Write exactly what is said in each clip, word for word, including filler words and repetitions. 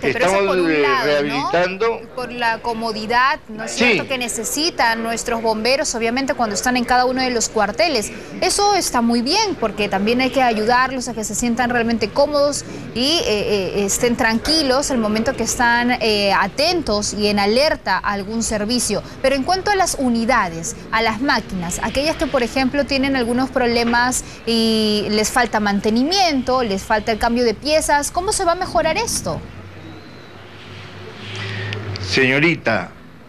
comandante, pero eso por un lado, rehabilitando. ¿no? Por la comodidad, ¿no es cierto?, sí. que necesitan nuestros bomberos, obviamente, cuando están en cada uno de los cuarteles. Eso está muy bien, porque también hay que ayudarlos a que se sientan realmente cómodos y eh, eh, estén tranquilos al momento que están eh, atentos y en alerta a algún servicio. Pero en cuanto a las unidades, a las máquinas, aquellas que, por ejemplo, tienen algunos problemas y les falta mantenimiento, les falta el cambio de piezas, ¿cómo se va a mejorar esto? Señorita,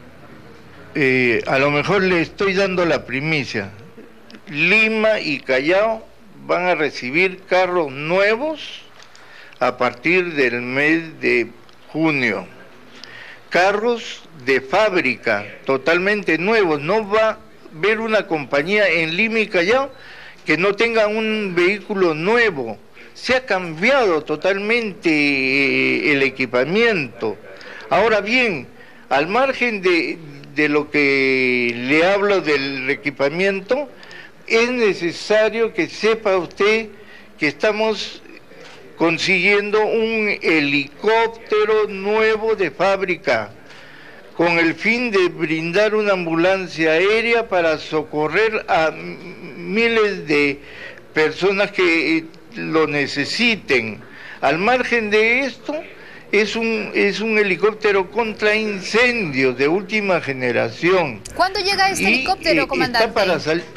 eh, a lo mejor le estoy dando la primicia. Lima y Callao van a recibir carros nuevos a partir del mes de junio. Carros de fábrica, totalmente nuevos. No va a haber una compañía en Lima y Callao que no tenga un vehículo nuevo. Se ha cambiado totalmente el equipamiento. Ahora bien, al margen de, de lo que le hablo del equipamiento, es necesario que sepa usted que estamos consiguiendo un helicóptero nuevo de fábrica, con el fin de brindar una ambulancia aérea para socorrer a miles de personas que lo necesiten. Al margen de esto, es un, es un helicóptero contra incendios de última generación. ¿Cuándo llega este y, helicóptero, eh, comandante? Está para sal...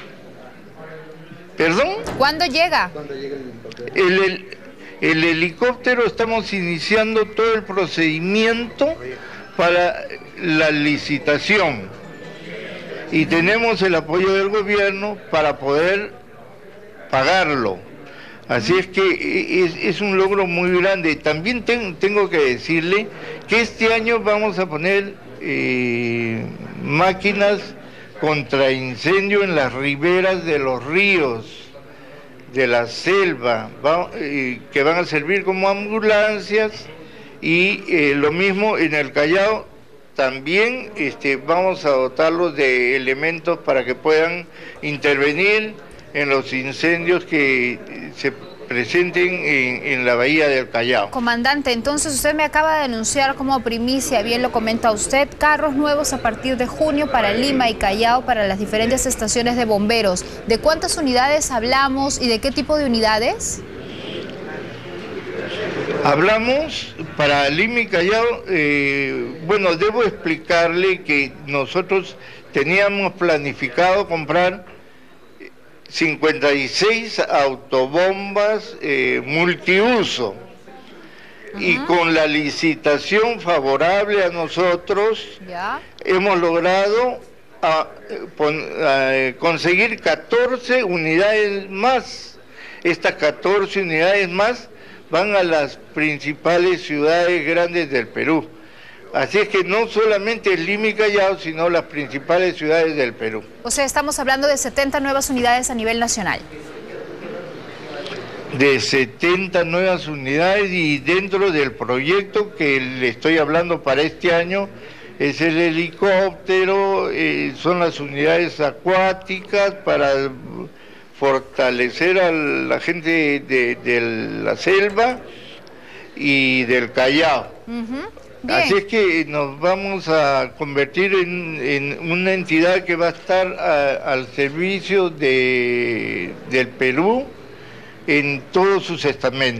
¿Perdón? ¿Cuándo llega? El, el, el helicóptero, estamos iniciando todo el procedimiento para la licitación y tenemos el apoyo del gobierno para poder pagarlo. Así es que es, es un logro muy grande. También ten, tengo que decirle que este año vamos a poner eh, máquinas contra incendio en las riberas de los ríos, de la selva, va, eh, que van a servir como ambulancias, y eh, lo mismo en el Callao. También este, vamos a dotarlos de elementos para que puedan intervenir en los incendios que se presenten en, en la bahía del Callao. Comandante, entonces usted me acaba de anunciar como primicia, bien lo comenta usted, carros nuevos a partir de junio para Lima y Callao, para las diferentes estaciones de bomberos. ¿De cuántas unidades hablamos y de qué tipo de unidades? Hablamos para Lima y Callao, eh, bueno, debo explicarle que nosotros teníamos planificado comprar cincuenta y seis autobombas eh, multiuso. Uh-huh. Y con la licitación favorable a nosotros, ¿ya?, hemos logrado a, pon, a, conseguir catorce unidades más. Estas catorce unidades más van a las principales ciudades grandes del Perú. Así es que no solamente Lima y Callao, sino las principales ciudades del Perú. O sea, estamos hablando de setenta nuevas unidades a nivel nacional. De setenta nuevas unidades, y dentro del proyecto que le estoy hablando para este año es el helicóptero, eh, son las unidades acuáticas para fortalecer a la gente de, de la selva y del Callao. Uh-huh. Así es que nos vamos a convertir en, en una entidad que va a estar a, al servicio de, del Perú en todos sus estamentos.